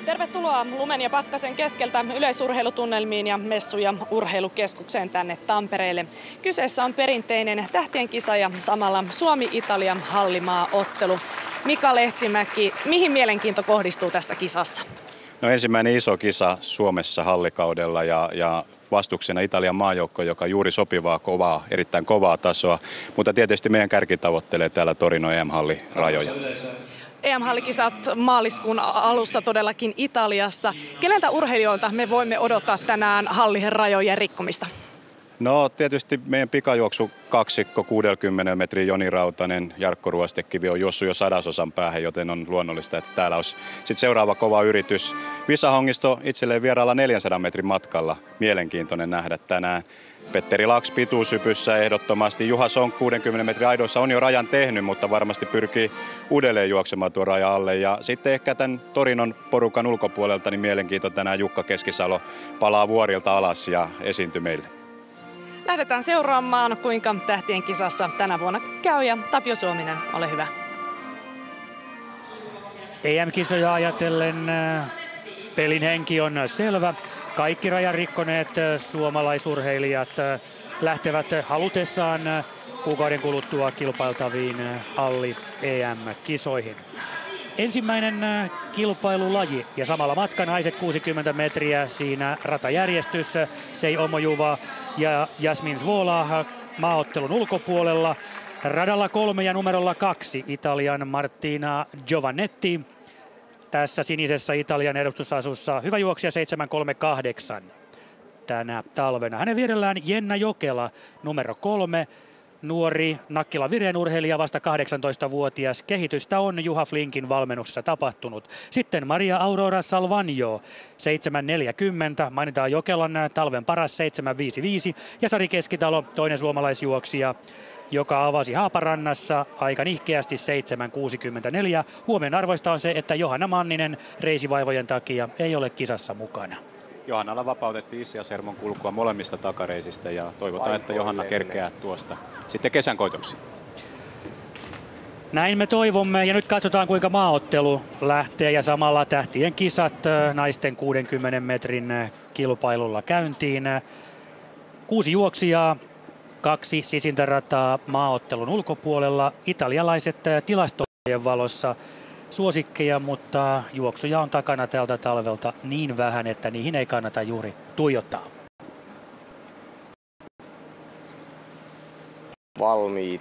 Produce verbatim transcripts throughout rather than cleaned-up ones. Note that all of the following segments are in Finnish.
Tervetuloa lumen ja pakkasen keskeltä yleisurheilutunnelmiin ja messu- ja urheilukeskukseen tänne Tampereelle. Kyseessä on perinteinen tähtien kisa ja samalla Suomi-Italia hallimaa-ottelu. Mika Lehtimäki, mihin mielenkiinto kohdistuu tässä kisassa? No ensimmäinen iso kisa Suomessa hallikaudella ja, ja vastuksena Italian maajoukko, joka juuri sopivaa, kovaa, erittäin kovaa tasoa. Mutta tietysti meidän kärki tavoittelee täällä Torino E M-hallirajoja. E M-hallikisat maaliskuun alussa todellakin Italiassa. Keneltä urheilijoilta me voimme odottaa tänään hallin rajojen rikkomista? No tietysti meidän pikajuoksu kaksikko kuusikymmentä metrin Joni Rautanen, Jarkko Ruostekivi on juossut jo sadasosan päähän, joten on luonnollista, että täällä olisi sitten seuraava kova yritys. Visa Hongisto itselleen vieraalla neljänsadan metrin matkalla. Mielenkiintoinen nähdä tänään. Petteri Laks pituusypyssä ehdottomasti. Juha Sonk kuudenkymmenen metrin aidoissa on jo rajan tehnyt, mutta varmasti pyrkii uudelleen juoksemaan tuon rajan alle. Ja sitten ehkä tämän Torinon porukan ulkopuolelta niin mielenkiinto tänään Jukka Keskisalo palaa vuorilta alas ja esiintyi meille. Lähdetään seuraamaan, kuinka tähtien kisassa tänä vuonna käy, ja Tapio Suominen, ole hyvä. E M-kisoja ajatellen pelin henki on selvä. Kaikki rajan rikkoneet suomalaisurheilijat lähtevät halutessaan kuukauden kuluttua kilpailtaviin halli E M-kisoihin. Ensimmäinen kilpailulaji ja samalla matka naiset kuusikymmentä metriä, siinä ratajärjestys Sei Omojuva ja Jasmin Svola maaottelun ulkopuolella. Radalla kolme ja numerolla kaksi Italian Martina Giovannetti. Tässä sinisessä Italian edustusasussa hyvä juoksija seitsemän kolme kahdeksan tänä talvena. Hänen vierellään Jenna Jokela numero kolme. Nuori Nakkila Vireen urheilija, vasta kahdeksantoistavuotias. Kehitystä on Juha Flinkin valmennuksessa tapahtunut. Sitten Maria Aurora Salvagno, seitsemän neljäkymmentä. Mainitaan Jokelan talven paras seitsemän viisikymmentäviisi. Ja Sari Keskitalo, toinen suomalaisjuoksija, joka avasi Haaparannassa aika nihkeästi seitsemän kuusikymmentäneljä. Huomioon arvoista on se, että Johanna Manninen reisivaivojen takia ei ole kisassa mukana. Johannalla vapautettiin Issi ja Sermon kulkua molemmista takareisistä ja toivotaan, että Johanna kerkeää tuosta sitten kesän koitoksi. Näin me toivomme, ja nyt katsotaan kuinka maaottelu lähtee ja samalla tähtien kisat naisten kuudenkymmenen metrin kilpailulla käyntiin. Kuusi juoksijaa, kaksi sisintärataa maaottelun ulkopuolella. Italialaiset tilastojen valossa suosikkeja, mutta juoksuja on takana tältä talvelta niin vähän, että niihin ei kannata juuri tuijottaa. Valmiit.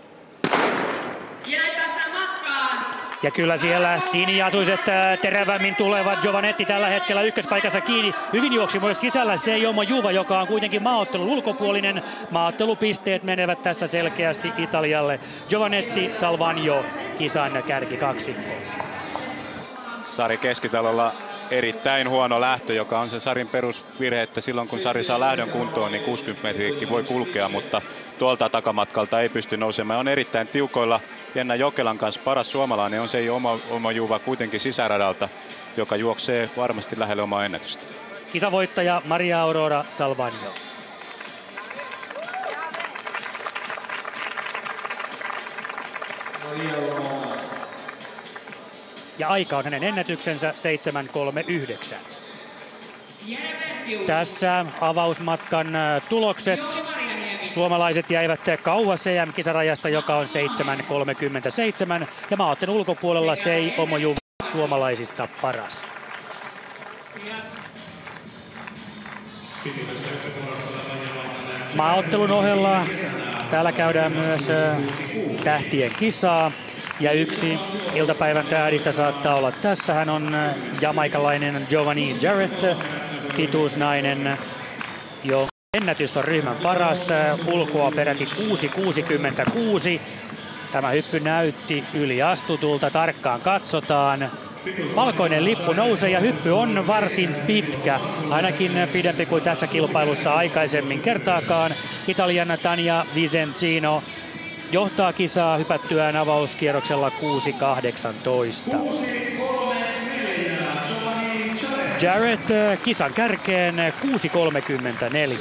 Ja kyllä siellä siniasuiset terävämmin tulevat. Giovannetti tällä hetkellä ykköspaikassa kiinni. Hyvin juoksi myös sisällä Sei Omojuva, joka on kuitenkin maaottelun ulkopuolinen. Maaottelupisteet menevät tässä selkeästi Italialle. Giovannetti, Salvagno, kisan kärki kaksikko. Sari Keskitalolla erittäin huono lähtö, joka on se Sarin perusvirhe, että silloin kun Sari saa lähdön kuntoon, niin kuusikymmentä metriäkin voi kulkea, mutta tuolta takamatkalta ei pysty nousemaan. On erittäin tiukoilla. Jenna Jokelan kanssa paras suomalainen on Sei Omojuva kuitenkin sisäradalta, joka juoksee varmasti lähelle omaa ennätystä. Kisavoittaja Maria Aurora Salvagno. Ja aika on hänen ennätyksensä seitsemän kolme yhdeksän. Tässä avausmatkan tulokset. Suomalaiset jäivät kauas E M-kisarajasta, joka on seitsemän kolmekymmentäseitsemän. Ja maaottelun ulkopuolella Sei Omojuva suomalaisista paras. Maaottelun ohella täällä käydään myös tähtien kisaa. Ja yksi iltapäivän tähdistä saattaa olla tässä. Hän on jamaikalainen Giovanni Jarrett, pituusnainen, jo ennätys on ryhmän paras, ulkoa peräti kuusi kuusikymmentäkuusi. Tämä hyppy näytti yliastutulta, tarkkaan katsotaan. Valkoinen lippu nousee ja hyppy on varsin pitkä, ainakin pidempi kuin tässä kilpailussa aikaisemmin kertaakaan. Italian Tania Vicentino johtaa kisaa hypättyään avauskierroksella kuusi kahdeksantoista. Jarrett kisan kärkeen kuusi kolmekymmentäneljä.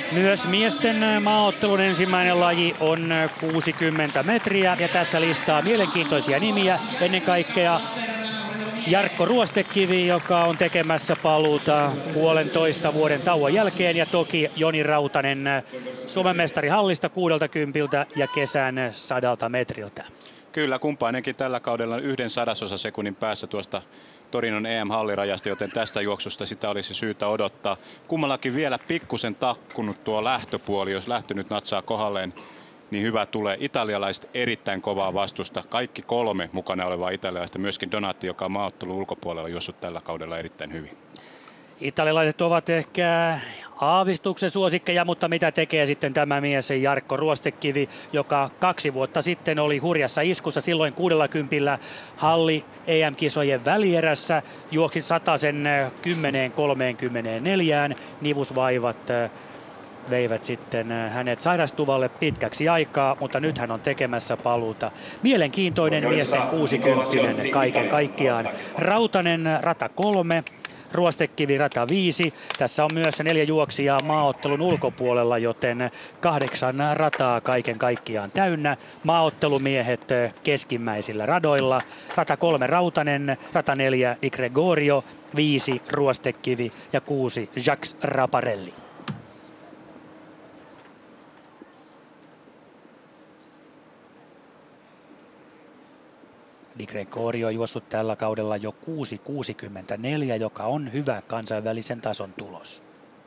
Myös miesten maaottelun ensimmäinen laji on kuusikymmentä metriä ja tässä listaa mielenkiintoisia nimiä. Ennen kaikkea Jarkko Ruostekivi, joka on tekemässä paluuta puolentoista vuoden tauon jälkeen, ja toki Joni Rautanen, Suomen mestari hallista kuudeltakymmeneltä ja kesän sadalta metriltä. Kyllä, kumpainenkin tällä kaudella yhden sadasosa sekunnin päässä tuosta Torinon E M-hallirajasta, joten tästä juoksusta sitä olisi syytä odottaa. Kummallakin vielä pikkusen takkunut tuo lähtöpuoli, jos lähtö nyt natsaa kohdalleen, niin hyvä tulee. Italialaiset erittäin kovaa vastusta. Kaikki kolme mukana olevaa italialaista, myöskin Donati, joka on maaottelun ulkopuolella juossut tällä kaudella erittäin hyvin. Italialaiset ovat ehkä aavistuksen suosikkeja, mutta mitä tekee sitten tämä mies Jarkko Ruostekivi, joka kaksi vuotta sitten oli hurjassa iskussa, silloin kuudellakymmenellä halli E M-kisojen välierässä, juoksi satasen kymmenen kolmekymmentäneljä, nivusvaivat veivät sitten hänet sairastuvalle pitkäksi aikaa, mutta nyt hän on tekemässä paluuta. Mielenkiintoinen miesten kuusikymppinen kaiken kaikkiaan. Rautanen rata kolme. Ruostekivi rata viisi. Tässä on myös neljä juoksijaa maaottelun ulkopuolella, joten kahdeksan rataa kaiken kaikkiaan täynnä. Maaottelumiehet keskimmäisillä radoilla. Rata kolme Rautanen, rata neljä Di Gregorio, viisi Ruostekivi ja kuusi Jacques Raparelli. Di Gregorio on juossut tällä kaudella jo kuusi kuusikymmentäneljä, joka on hyvä kansainvälisen tason tulos.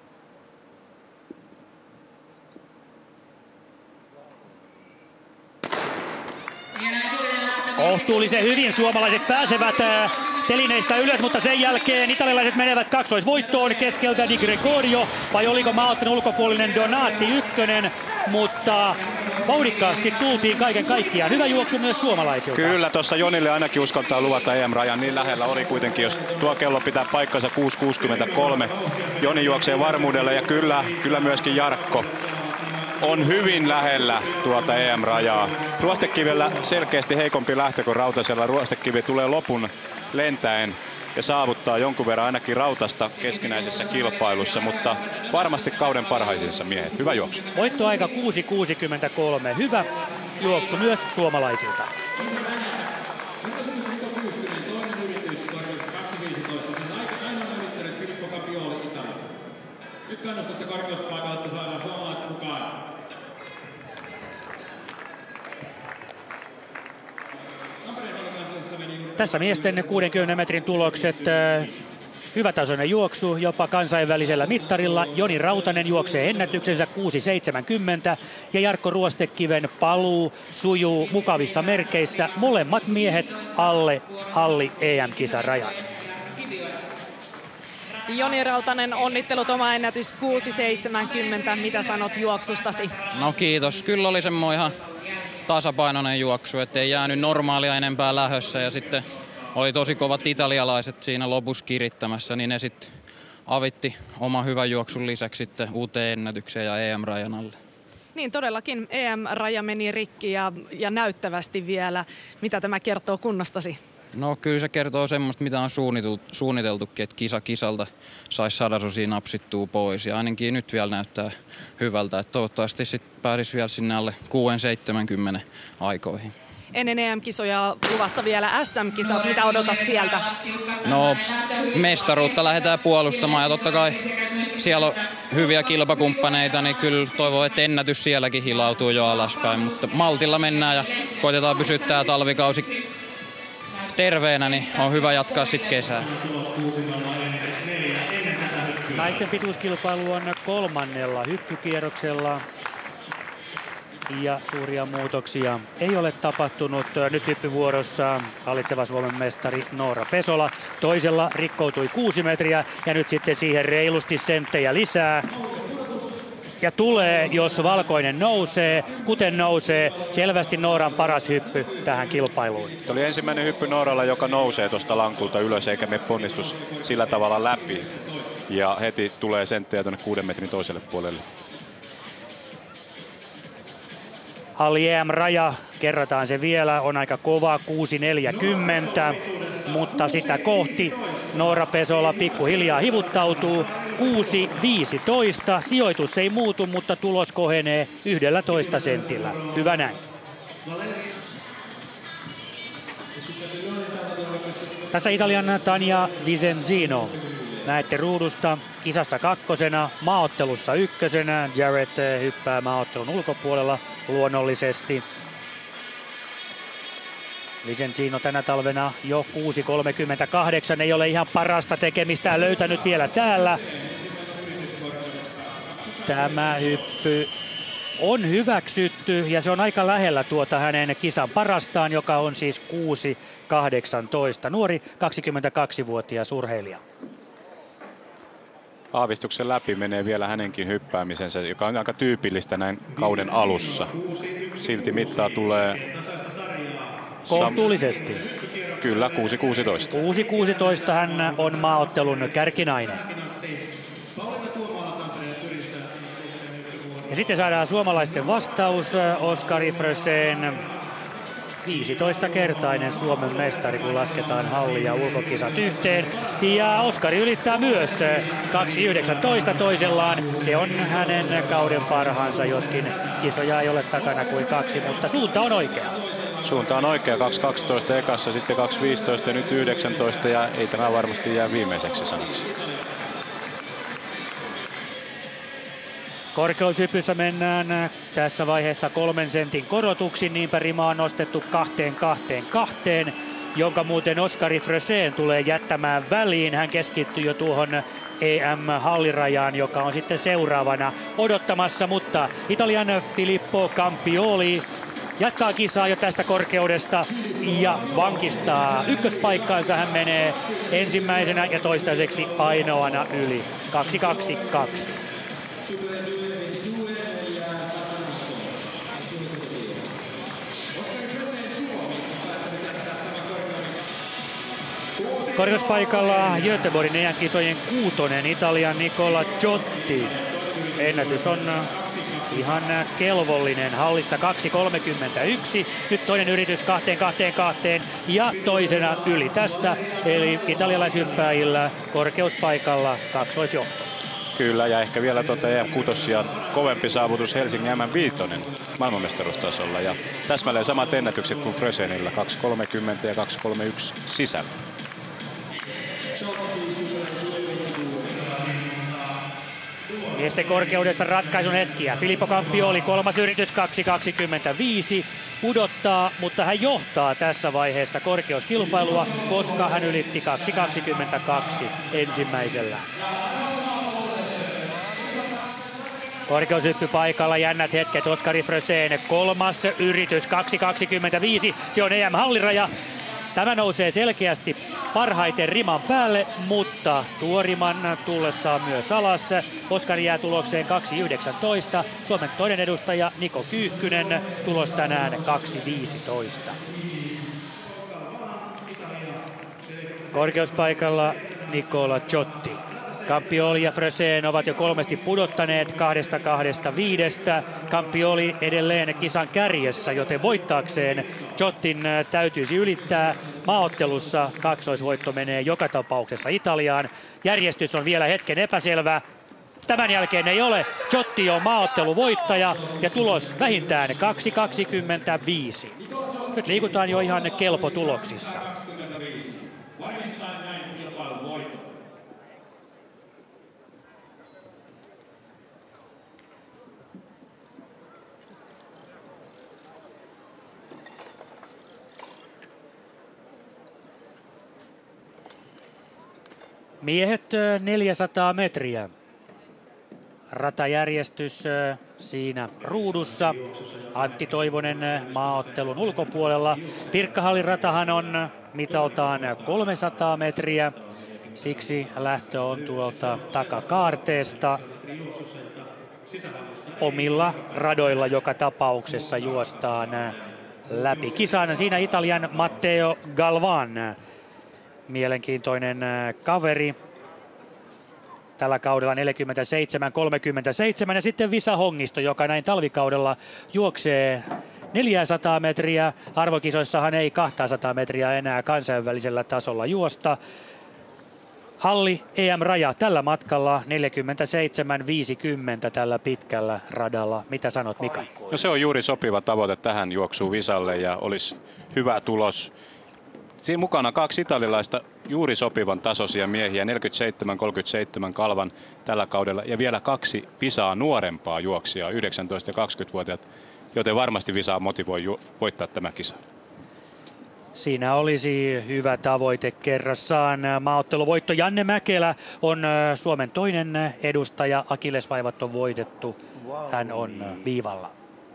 Kohtuullisen hyvin suomalaiset pääsevät telineistä ylös, mutta sen jälkeen italialaiset menevät kaksoisvoittoon keskeltä Di Gregorio, vai oliko maaottelun ulkopuolinen Donati ykkönen, mutta vauhdikkaasti tultiin kaiken kaikkiaan. Hyvä juoksu myös suomalaisilta. Kyllä, tuossa Jonille ainakin uskaltaa luvata E M-rajan. Niin lähellä oli kuitenkin, jos tuo kello pitää paikkansa kuusi kuusikymmentäkolme. Joni juoksee varmuudella ja kyllä, kyllä myöskin Jarkko on hyvin lähellä tuota E M-rajaa. Ruostekivellä selkeästi heikompi lähtö kuin Rautasella. Ruostekivi tulee lopun lentäen ja saavuttaa jonkun verran ainakin Rautasta keskinäisessä kilpailussa, mutta varmasti kauden parhaisissa miehet. Hyvä juoksu. Voittoaika kuusi kuusikymmentäkolme. Hyvä juoksu myös suomalaisilta. Nyt kannustusta korkeuspaikalla, että saadaan suomalaiset mukaan. Tässä miesten kuudenkymmenen metrin tulokset. Hyvätasoinen juoksu jopa kansainvälisellä mittarilla. Joni Rautanen juoksee ennätyksensä kuusi seitsemänkymmentä ja Jarkko Ruostekiven paluu sujuu mukavissa merkeissä. Molemmat miehet alle halli E M-kisarajan. Joni Rautanen, onnittelut, oma ennätys kuusi seitsemänkymmentä. Mitä sanot juoksustasi? No kiitos. Kyllä oli semmoinen ihan tasapainoinen juoksu, ettei jäänyt normaalia enempää lähössä ja sitten oli tosi kovat italialaiset siinä lopussa kirittämässä, niin ne sitten avitti oman hyvän juoksun lisäksi sitten uuteen ennätykseen ja E M-rajan alle. Niin todellakin E M-raja meni rikki ja, ja näyttävästi vielä. Mitä tämä kertoo kunnostasi? No kyllä se kertoo semmoista, mitä on suunniteltu, suunniteltukin, että kisa kisalta saisi sadasosia napsittua pois. Ja ainakin nyt vielä näyttää hyvältä, että toivottavasti sitten pääsisi vielä sinne alle kuusi seitsemänkymmentä aikoihin. Ennen E M-kisoja luvassa vielä S M-kisat. Mitä odotat sieltä? No mestaruutta lähdetään puolustamaan ja totta kai siellä on hyviä kilpakumppaneita, niin kyllä toivon, että ennätys sielläkin hilautuu jo alaspäin. Mutta maltilla mennään ja koitetaan pysyttää talvikausi terveenä, niin on hyvä jatkaa sitten kesää. Naisten pituuskilpailu on kolmannella hyppykierroksella ja suuria muutoksia ei ole tapahtunut. Nyt hyppyvuorossa hallitseva Suomen mestari Noora Pesola. Toisella rikkoutui kuusi metriä ja nyt sitten siihen reilusti senttejä lisää. Ja tulee, jos valkoinen nousee, kuten nousee, selvästi Nooran paras hyppy tähän kilpailuun. Tämä oli ensimmäinen hyppy Nooralla, joka nousee tuosta lankulta ylös eikä me ponnistus sillä tavalla läpi. Ja heti tulee senttejä tuonne kuuden metrin toiselle puolelle. Halli E M-raja, kerrataan se vielä, on aika kova, kuusi neljäkymmentä, mutta sitä kohti Noora Pesola pikkuhiljaa hivuttautuu. kuusi viisitoista. Sijoitus ei muutu, mutta tulos kohenee yksitoista sentillä. Hyvä näin. Tässä Italian Tania Vicenzino. Näette ruudusta kisassa kakkosena, maaottelussa ykkösenä. Jarrett hyppää maaottelun ulkopuolella luonnollisesti. Vicenzino tänä talvena jo kuusi kolmekymmentäkahdeksan, ei ole ihan parasta tekemistä löytänyt vielä täällä. Tämä hyppy on hyväksytty ja se on aika lähellä tuota hänen kisan parastaan, joka on siis kuusi kahdeksantoista. Nuori kaksikymmentäkaksivuotias urheilija. Aavistuksen läpi menee vielä hänenkin hyppäämisensä, joka on aika tyypillistä näin kauden alussa. Silti mittaa tulee kohtuullisesti. Kyllä, kuusi kuusitoista. kuusi kuusitoista hän on maaottelun kärkinainen. Ja sitten saadaan suomalaisten vastaus. Oskari Frösén, viisitoistakertainen Suomen mestari, kun lasketaan halli- ja ulkokisat yhteen. Ja Oskari ylittää myös kaksi yhdeksäntoista toisellaan. Se on hänen kauden parhaansa, joskin kisoja ei ole takana kuin kaksi, mutta suunta on oikea. Suunta on oikea, kaksi kaksitoista ekassa, sitten kaksi viisitoista ja nyt yhdeksäntoista ja ei tämä varmasti jää viimeiseksi sanaksi. Korkeushypyssä mennään tässä vaiheessa kolmen sentin korotuksin, niinpä rima on nostettu kahteen kahteen kahteen, jonka muuten Oskari Frösén tulee jättämään väliin. Hän keskittyy jo tuohon E M-hallirajaan, joka on sitten seuraavana odottamassa, mutta Italian Filippo Campioli jatkaa kisaa jo tästä korkeudesta ja vankistaa ykköspaikkaansa. Hän menee ensimmäisenä ja toistaiseksi ainoana yli. kaksi kaksi kaksi. Korkeuspaikalla Göteborgin E M-kisojen kuutonen Italian Nicola Giotti. Ennätys on ihan kelvollinen. Hallissa kaksi kolmekymmentäyksi. Nyt toinen yritys kahteen kahteen kahteen ja toisena yli tästä. Eli italialaishyppääjillä korkeuspaikalla kaksoisjohto. Kyllä, ja ehkä vielä tuota E M kuusi ja kovempi saavutus Helsingin M M viisi maailmanmestaruustasolla. Ja täsmälleen samat ennätykset kuin Frösénillä, kaksi kolmekymmentä ja kaksi kolmekymmentäyksi sisällä. Miesten korkeudessa ratkaisun hetkiä. Filippo Campioli, kolmas yritys, kaksi kaksikymmentäviisi. Pudottaa, mutta hän johtaa tässä vaiheessa korkeuskilpailua, koska hän ylitti kaksi kaksikymmentäkaksi ensimmäisellä. Korkeushyppy paikalla, jännät hetket. Oskari Frösén, kolmas yritys, kaksi kaksikymmentäviisi. Se on E M-halliraja. Tämä nousee selkeästi parhaiten riman päälle, mutta tuo riman tullessaan myös alas. Oskari jää tulokseen kaksi yhdeksäntoista. Suomen toinen edustaja Niko Kyyhkynen, tulos tänään kaksi viisitoista. Korkeuspaikalla Nicola Giotti. Campioli ja Frösén ovat jo kolmesti pudottaneet kahdesta kahdesta viidestä. Campioli edelleen kisan kärjessä, joten voittaakseen Giottin täytyisi ylittää. Maaottelussa kaksoisvoitto menee joka tapauksessa Italiaan. Järjestys on vielä hetken epäselvä. Tämän jälkeen ei ole. Giotti on maaotteluvoittaja ja tulos vähintään kaksi kaksikymmentäviisi. Nyt liikutaan jo ihan kelpo tuloksissa. Miehet neljäsataa metriä. Ratajärjestys siinä ruudussa. Antti Toivonen maaottelun ulkopuolella. Pirkkahallin ratahan on mitaltaan kolmesataa metriä. Siksi lähtö on tuolta takakaarteesta. Omilla radoilla joka tapauksessa juostaan läpi kisan. Siinä Italian Matteo Galvan. Mielenkiintoinen kaveri. Tällä kaudella neljäkymmentäseitsemän kolmekymmentäseitsemän ja sitten Visa Hongisto, joka näin talvikaudella juoksee neljäsataa metriä. Arvokisoissahan ei kaksisataa metriä enää kansainvälisellä tasolla juosta. Halli E M-raja tällä matkalla neljäkymmentäseitsemän viisikymmentä tällä pitkällä radalla. Mitä sanot, Mika? No se on juuri sopiva tavoite tähän juoksuun Visalle ja olisi hyvä tulos. Siinä mukana kaksi italialaista juuri sopivan tasoisia miehiä, neljäkymmentäseitsemän kolmekymmentäseitsemän Kalvan tällä kaudella ja vielä kaksi Visaa nuorempaa juoksijaa, yhdeksäntoista- ja kaksikymmentävuotiaat, joten varmasti Visaa motivoi voittaa tämä kisa. Siinä olisi hyvä tavoite kerrassaan. Maaotteluvoitto Janne Mäkelä on Suomen toinen edustaja. Akillesvaivat on voitettu. Hän on viivalla.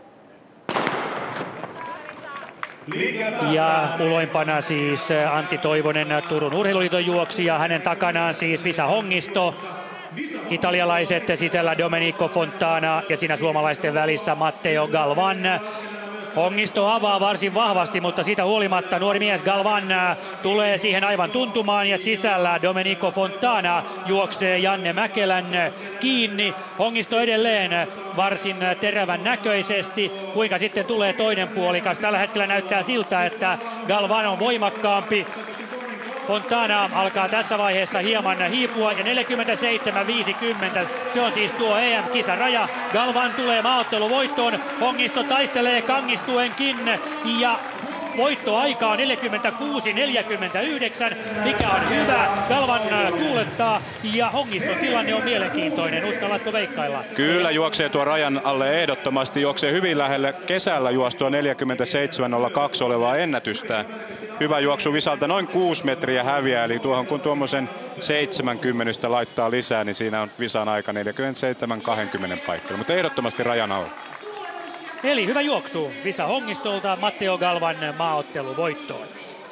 Ja uloimpana siis Antti Toivonen, Turun Urheiluliiton juoksija. Hänen takanaan siis Visa Hongisto. Italialaiset sisällä Domenico Fontana ja siinä suomalaisten välissä Matteo Galvan. Hongisto avaa varsin vahvasti, mutta siitä huolimatta nuori mies Galvan tulee siihen aivan tuntumaan ja sisällä Domenico Fontana juoksee Janne Mäkelän kiinni. Hongisto edelleen varsin terävän näköisesti. Kuinka sitten tulee toinen puolikas? Tällä hetkellä näyttää siltä, että Galvan on voimakkaampi. Fontana alkaa tässä vaiheessa hieman hiipua ja neljäkymmentäseitsemän viisikymmentä. Se on siis tuo E M-kisaraja. Galvan tulee maaotteluvoittoon. Hongisto taistelee kangistuenkin ja voittoaika on neljäkymmentäkuusi neljäkymmentäyhdeksän, mikä on hyvä. Galvan tuulettaa ja Hongiston tilanne on mielenkiintoinen. Uskallatko veikkailla? Kyllä, juoksee tuo rajan alle ehdottomasti. Juoksee hyvin lähelle kesällä juostua neljäkymmentäseitsemän nolla kaksi olevaa ennätystä. Hyvä juoksu Visalta, noin kuusi metriä häviää, eli tuohon kun tuommoisen seitsemänkymmentä laittaa lisää, niin siinä on Visan aika neljäkymmentäseitsemän kaksikymmentä paikalla, mutta ehdottomasti rajan alla. Eli hyvä juoksu Visa Hongistolta, Matteo Galvan maaottelu voittoon.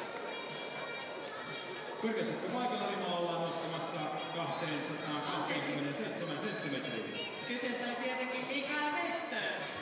Paikalla ollaan nostamassa kaksisataakaksikymmentäseitsemän senttimetriä. Kyseessä on tietenkin Mikael Wester.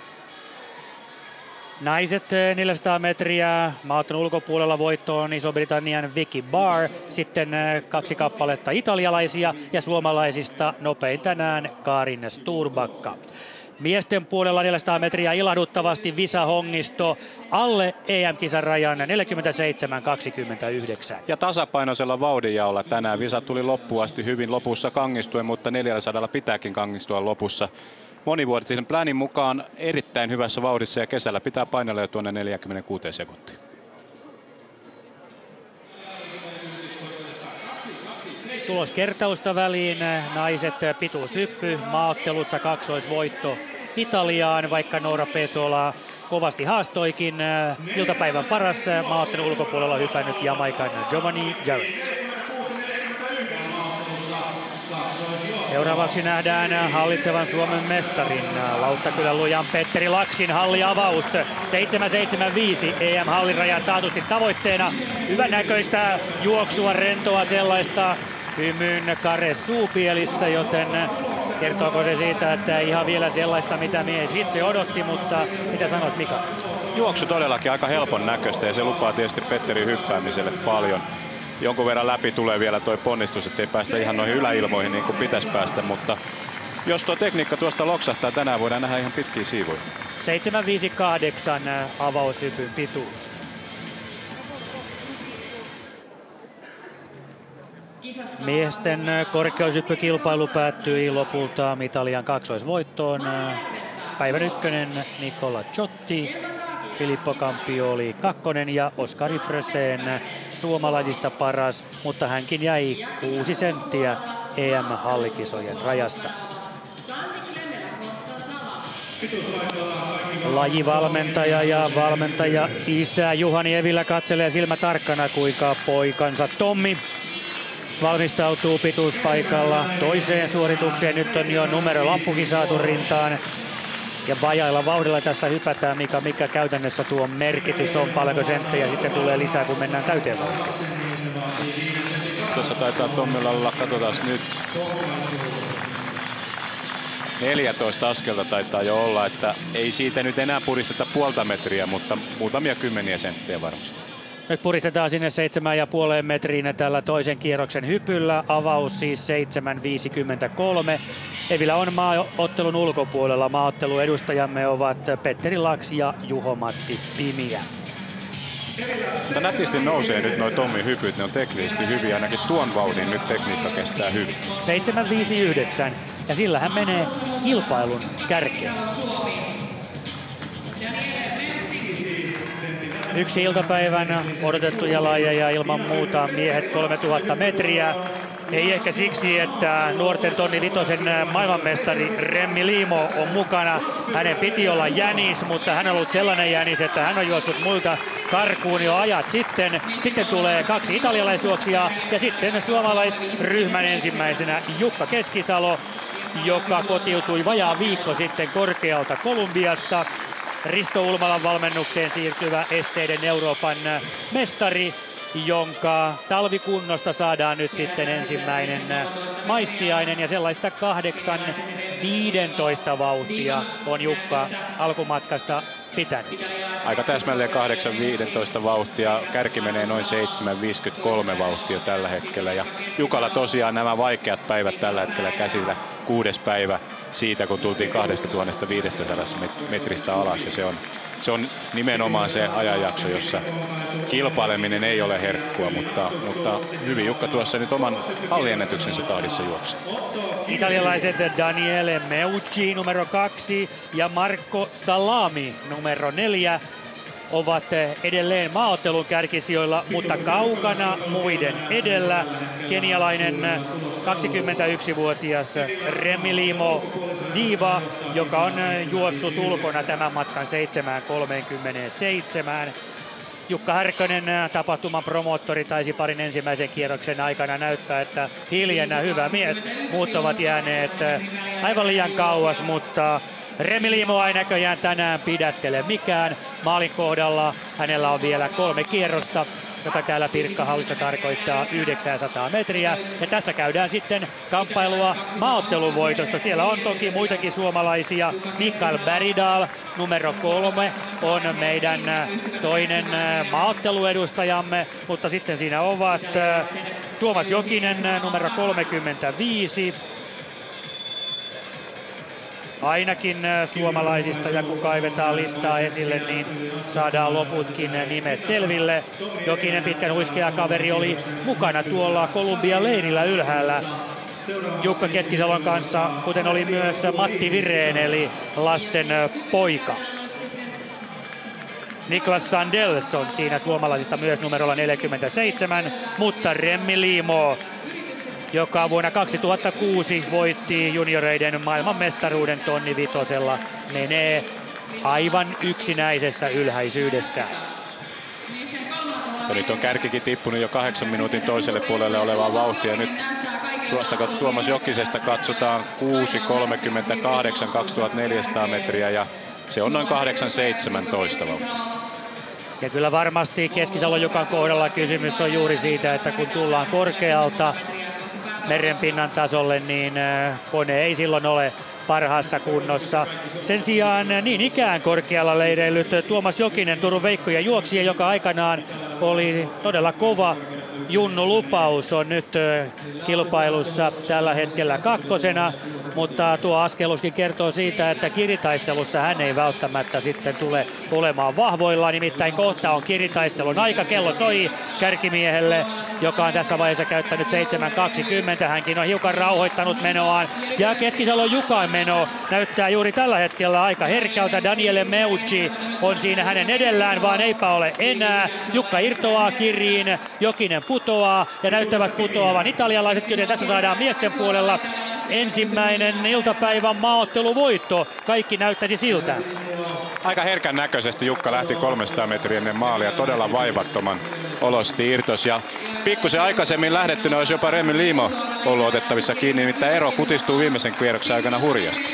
Naiset neljäsataa metriä maaottelun ulkopuolella voittoon Iso-Britannian Vicky Barr. Sitten kaksi kappaletta italialaisia ja suomalaisista nopein tänään Karin Sturbakka. Miesten puolella neljäsataa metriä ilahduttavasti Visa Hongisto alle E M-kisan rajan neljäkymmentäseitsemän kaksikymmentäyhdeksän. Ja tasapainoisella vauhdinjaolla tänään Visa tuli loppuun asti hyvin lopussa kangistuen, mutta neljäsataa pitääkin kangistua lopussa. Monivuotisen planin mukaan erittäin hyvässä vauhdissa ja kesällä pitää painella jo tuonne neljäkymmentäkuusi sekuntia. Tuloskertausta väliin naiset pituushyppy maaottelussa kaksoisvoitto Italiaan, vaikka Noora Pesola kovasti haastoikin. Iltapäivän paras maaottelun ulkopuolella hypännyt Jamaikan Giovanni Jarrett. Seuraavaksi nähdään hallitsevan Suomen mestarin Lauttakylän lujan Petteri Laksin halliavaus. seitsemän seitsemän viisi E M-hallirajan taatusti tavoitteena. Hyvän näköistä juoksua, rentoa sellaista. Hymyn kare suupielissä, joten kertooko se siitä, että ihan vielä sellaista, mitä mies itse odotti, mutta mitä sanot, Mika? Juoksu todellakin aika helpon näköistä ja se lupaa tietysti Petterin hyppäämiselle paljon. Jonkun verran läpi tulee vielä toi ponnistus, ettei päästä ihan noihin yläilmoihin niin kuin pitäisi päästä, mutta jos tuo tekniikka tuosta loksahtaa tänään, voidaan nähdä ihan pitkiä siivuja. seitsemän viisi kahdeksan avaushypyn pituus. Miesten korkeushyppykilpailu päättyi lopulta Italian kaksoisvoittoon. Päivän ykkönen Nicola Ciotti, Filippo Campioli kakkonen ja Oskari Frösén suomalaisista paras, mutta hänkin jäi kuusi senttiä E M-hallikisojen rajasta. Lajivalmentaja ja valmentaja isä Juhani Evilä katselee silmä tarkkana, kuinka poikansa Tommi valmistautuu pituuspaikalla toiseen suoritukseen. Nyt on jo numerolamppukin saatu rintaan. Ja vajailla vauhdilla tässä hypätään, mikä, mikä käytännössä tuo merkitys on. Paljonko senttejä sitten tulee lisää, kun mennään täyteen vauhtiin. Tuossa taitaa Tommilla olla, katsotaan nyt. neljätoista askelta taitaa jo olla, että ei siitä nyt enää puristeta puolta metriä, mutta muutamia kymmeniä senttejä varmasti. Nyt puristetaan sinne seitsemän ja puoleen metriin tällä toisen kierroksen hypyllä. Avaus siis seitsemän viisikymmentäkolme. Evilä on maaottelun ulkopuolella. Maaottelun edustajamme ovat Petteri Laks ja Juho-Matti Pimiä. Mutta nätisti nousee nyt noi Tommin hypyt, ne on teknisesti hyviä, ainakin tuon vauhdin nyt tekniikka kestää hyvin. seitsemän viisi yhdeksän ja sillä hän menee kilpailun kärkeen. Yksi iltapäivän odotettuja lajeja ilman muuta miehet kolmetuhatta metriä. Ei ehkä siksi, että nuorten tonni vitosen maailmanmestari Remmi Limo on mukana. Hänen piti olla jänis, mutta hän on ollut sellainen jänis, että hän on juossut muilta karkuun jo ajat sitten. Sitten tulee kaksi italialaisjuoksijaa ja sitten suomalaisryhmän ensimmäisenä Jukka Keskisalo, joka kotiutui vajaa viikko sitten korkealta Kolumbiasta. Risto Ulmalan valmennukseen siirtyvä esteiden Euroopan mestari, jonka talvikunnosta saadaan nyt sitten ensimmäinen maistiainen ja sellaista kahdeksan viisitoista vauhtia on Jukka alkumatkasta pitänyt. Aika täsmälleen kahdeksan viisitoista vauhtia, kärki menee noin seitsemän viisikymmentäkolme vauhtia tällä hetkellä ja Jukalla tosiaan nämä vaikeat päivät tällä hetkellä käsillä, kuudes päivä siitä kun tultiin kaksituhattaviisisataa metristä alas ja se on Se on nimenomaan se ajanjakso, jossa kilpaileminen ei ole herkkua, mutta, mutta hyvin Jukka tuossa nyt oman halliennätyksensä tahdissa juoksi. Italialaiset Daniele Meucci numero kaksi ja Marco Salami numero neljä ovat edelleen maaottelun kärkisijoilla, mutta kaukana muiden edellä. Kenialainen kaksikymmentäyksivuotias Remmi Limo Diva, joka on juossut ulkona tämän matkan seitsemän kolmekymmentäseitsemän. Jukka Härkönen, tapahtuman promoottori, taisi parin ensimmäisen kierroksen aikana näyttää, että hiljennä hyvä mies. Muut ovat jääneet aivan liian kauas, mutta Remmi Limo ei näköjään tänään pidättele mikään. Maalin kohdalla hänellä on vielä kolme kierrosta, joka täällä Pirkkahallissa tarkoittaa yhdeksänsataa metriä. Ja tässä käydään sitten kamppailua maaottelun voitosta. Siellä on toki muitakin suomalaisia. Mikael Bergdahl, numero kolme, on meidän toinen maaotteluedustajamme. Mutta sitten siinä ovat Tuomas Jokinen, numero kolmekymmentäviisi. Ainakin suomalaisista, ja kun kaivetaan listaa esille, niin saadaan loputkin nimet selville. Jokinen, pitkän huiskea kaveri, oli mukana tuolla Kolumbian leirillä ylhäällä Jukka Keskisalon kanssa, kuten oli myös Matti Vireen eli Lassen poika. Niklas Sandels on siinä suomalaisista myös numerolla neljäkymmentäseitsemän, mutta Remmi Limo, joka vuonna kaksituhattakuusi voitti junioreiden maailmanmestaruuden tonni vitosella, menee aivan yksinäisessä ylhäisyydessä. Mutta nyt on kärkikin tippunut jo kahdeksan minuutin toiselle puolelle olevaa vauhtia. Nyt tuosta kun Tuomas Jokisesta katsotaan kuusi kolmekymmentäkahdeksan kaksituhattaneljäsataa metriä ja se on noin kahdeksan seitsemäntoista vauhtia. Ja kyllä varmasti Keskisalon Jukan kohdalla kysymys on juuri siitä, että kun tullaan korkealta merenpinnan tasolle, niin kone ei silloin ole parhaassa kunnossa. Sen sijaan niin ikään korkealla leireillyt Tuomas Jokinen, Turun Veikkoja juoksija, joka aikanaan oli todella kova Junnu Lupaus, on nyt kilpailussa tällä hetkellä kakkosena, mutta tuo askeluskin kertoo siitä, että kiritaistelussa hän ei välttämättä sitten tule olemaan vahvoilla. Nimittäin kohta on kiritaistelun aika, kello soi kärkimiehelle, joka on tässä vaiheessa käyttänyt seitsemän kaksikymmentä. Hänkin on hiukan rauhoittanut menoaan ja Keskisalon Jukan meno näyttää juuri tällä hetkellä aika herkältä. Daniele Meucci on siinä hänen edellään, vaan eipä ole enää. Jukka irtoaa kiriin, Jokinen putoaa ja näyttävät putoavan italialaiset, joten tässä saadaan miesten puolella ensimmäinen iltapäivän maaotteluvoitto. Kaikki näyttäisi siltä. Aika herkän näköisesti Jukka lähti kolmesataa metriä ennen maalia, todella vaivattoman olosti irtos. Ja pikkusen aikaisemmin lähdettynä olisi jopa Remmi Limo ollut otettavissa kiinni, nimittäin ero kutistuu viimeisen kierroksen aikana hurjasti.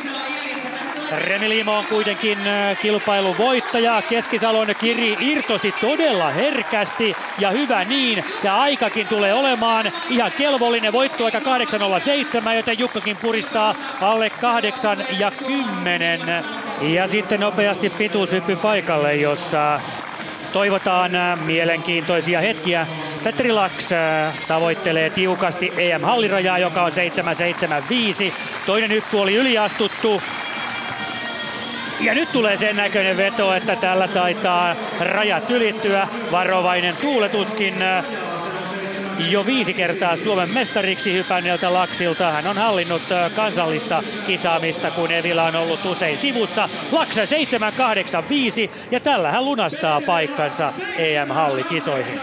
Remmi Limo on kuitenkin kilpailun voittaja. Keskisalon kiri irtosi todella herkästi ja hyvä niin. Ja aikakin tulee olemaan ihan kelvollinen, voittoaika kahdeksan nolla seitsemän, joten Jukkakin puristaa alle kahdeksan ja kymmenen. Ja sitten nopeasti pituushyppy paikalle, jossa toivotaan mielenkiintoisia hetkiä. Petri Lax tavoittelee tiukasti E M-hallirajaa, joka on seitsemän seitsemän viisi. Toinen hyppy oli yliastuttu. Ja nyt tulee sen näköinen veto, että tällä taitaa rajat ylittyä. Varovainen tuuletuskin jo viisi kertaa Suomen mestariksi hypänneeltä Laksilta. Hän on hallinnut kansallista kisaamista, kun Evila on ollut usein sivussa. Laks seitsemän kahdeksan viisi ja tällä hän lunastaa paikkansa E M-hallikisoihin.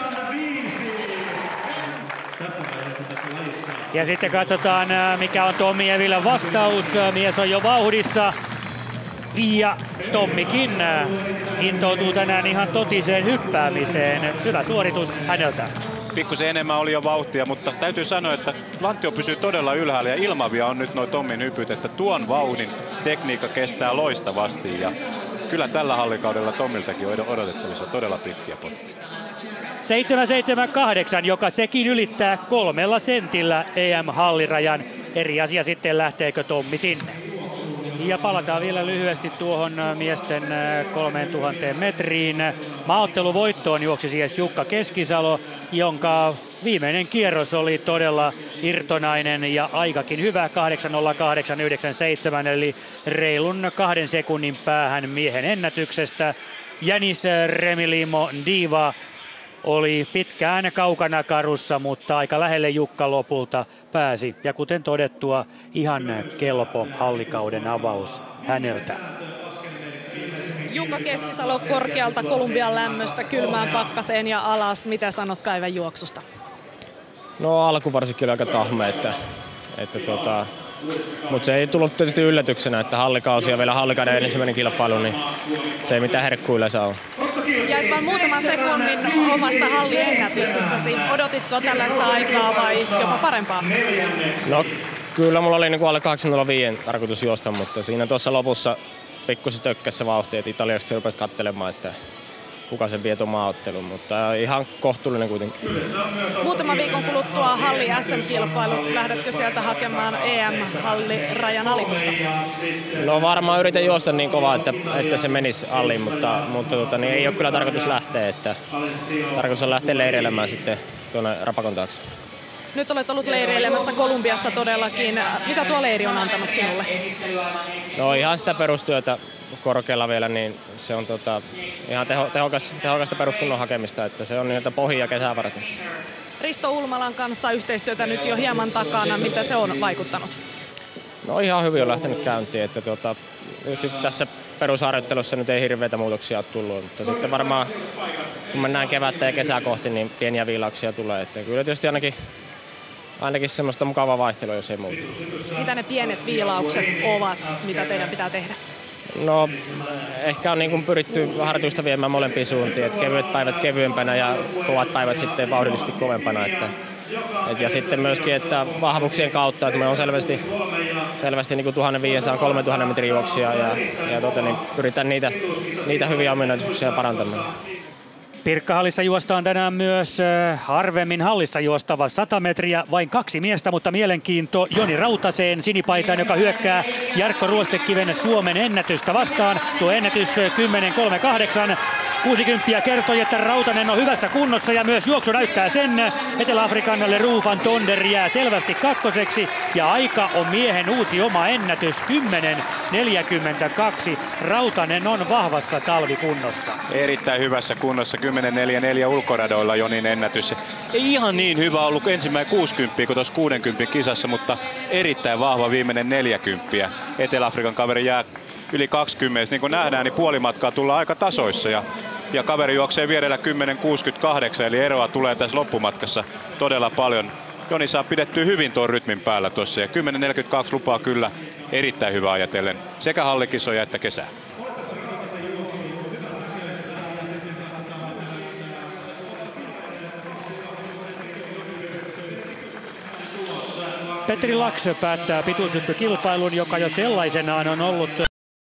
Ja sitten katsotaan, mikä on Tommi Evilän vastaus. Mies on jo vauhdissa. Ja Tommikin intoutuu tänään ihan totiseen hyppäämiseen. Hyvä suoritus häneltä. Pikkusen enemmän oli jo vauhtia, mutta täytyy sanoa, että lantio pysyy todella ylhäällä ja ilmavia on nyt noin Tommin hypyt, että tuon vauhdin tekniikka kestää loistavasti ja kyllä tällä hallikaudella Tommiltakin on odotettavissa todella pitkiä potkuja. seitsemän seitsemän kahdeksan, joka sekin ylittää kolmella sentillä E M-hallirajan. Eri asia sitten lähteekö Tommi sinne. Ja palataan vielä lyhyesti tuohon miesten kolmetuhatta metriin. Maaotteluvoittoon juoksi siis Jukka Keskisalo, jonka viimeinen kierros oli todella irtonainen ja aikakin hyvä, kahdeksan nolla kahdeksan yhdeksänkymmentäseitsemän, eli reilun kahden sekunnin päähän miehen ennätyksestä. Jänis Remilimo Diva oli pitkään kaukana karussa, mutta aika lähelle Jukka lopulta pääsi. Ja kuten todettua, ihan kelpo hallikauden avaus häneltä. Jukka Keskisalo korkealta Kolumbian lämmöstä kylmään pakkaseen ja alas. Mitä sanot päivän juoksusta? No alku varsinkin oli aika tahme, että, että tota, mutta se ei tullut tietysti yllätyksenä, että hallikausi ja vielä hallikauden ensimmäinen kilpailu, niin se ei mitään herkkuu yleensä ole. Jäit vain muutaman sekunnin omasta halliennätyksestäsi. Odotitko tällaista aikaa vai jopa parempaa? No kyllä mulla oli niin kuin alle kahdeksan nolla viisi tarkoitus juosta, mutta siinä tuossa lopussa pikkusen tökkässä vauhti, että Italiasta rupesi katselemaan, että kuka sen vie tuon maaottelun, mutta ihan kohtuullinen kuitenkin. Muutaman viikon kuluttua halli S M-kilpailu. Lähdetkö sieltä hakemaan E M-hallirajan alitusta? No varmaan yritän juosta niin kovaa, että, että se menisi alliin, mutta, mutta tota, niin ei ole kyllä tarkoitus lähteä. Että tarkoitus on lähteä leireilemään sitten tuonne Rapakon taakse. Nyt olet ollut leireilemässä Kolumbiassa todellakin. Mitä tuo leiri on antanut sinulle? No ihan sitä perustyötä korkealla vielä, niin se on tota, ihan teho, tehokas, tehokasta peruskunnon hakemista, että se on niitä pohjia kesää varten. Risto Ulmalan kanssa yhteistyötä nyt jo hieman takana. Mitä se on vaikuttanut? No ihan hyvin on lähtenyt käyntiin, että tuota, tässä perusharjoittelussa nyt ei hirveitä muutoksia ole tullut, mutta sitten varmaan kun mennään kevättä ja kesää kohti, niin pieniä viilauksia tulee. Että kyllä tietysti ainakin, ainakin semmoista mukavaa vaihtelua, jos ei muuta. Mitä ne pienet viilaukset ovat, mitä teidän pitää tehdä? No ehkä on niin kuin pyritty harjoitusta viemään molempiin suuntiin, että kevyet päivät kevyempänä ja kovat päivät sitten vauhdillisesti kovempana. Että, et, ja sitten myöskin, että vahvuuksien kautta, että me on selvästi, selvästi niin kuin tuhatviisisataa kolmetuhatta metrin juoksia ja, ja tota, niin pyritään niitä, niitä hyviä ominaisuuksia parantamaan. Pirkkahallissa juostaan tänään myös harvemmin hallissa juostava sata metriä. Vain kaksi miestä, mutta mielenkiinto Joni Rautaseen sinipaitaan, joka hyökkää Jarkko Ruostekiven Suomen ennätystä vastaan. Tuo ennätys kymmenen kolme kahdeksan. kuusikymmentä kertoi, että Rautanen on hyvässä kunnossa ja myös juoksu näyttää sen. Etelä-Afrikan Leroux van Tonder jää selvästi kakkoseksi ja aika on miehen uusi oma ennätys kymmenen neljäkymmentäkaksi. Rautanen on vahvassa talvikunnossa. Erittäin hyvässä kunnossa, kymmenen neljä neljä ulkoradoilla Jonin ennätys. Ei ihan niin hyvä ollut ensimmäinen kuusikymmentä kuin tuossa kuusikymmentä kisassa, mutta erittäin vahva viimeinen neljäkymmentä. Etelä-Afrikan kaveri jää yli kaksikymmentä. Niin kuin nähdään, niin puolimatkaa tullaan aika tasoissa ja, ja kaveri juoksee vierellä kymmenen kuusikymmentäkahdeksan, eli eroa tulee tässä loppumatkassa todella paljon. Joni saa pidettyä hyvin tuon rytmin päällä tuossa ja kymmenen neljäkymmentäkaksi lupaa kyllä erittäin hyvä ajatellen sekä hallikisoja että kesää. Petri Laks päättää pituushyppykilpailun, joka jo sellaisenaan on ollut